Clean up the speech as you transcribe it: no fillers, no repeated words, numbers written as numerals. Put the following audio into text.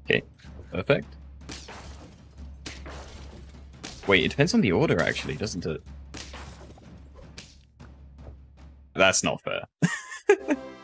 Okay, perfect. Wait, it depends on the order, actually, doesn't it? That's not fair.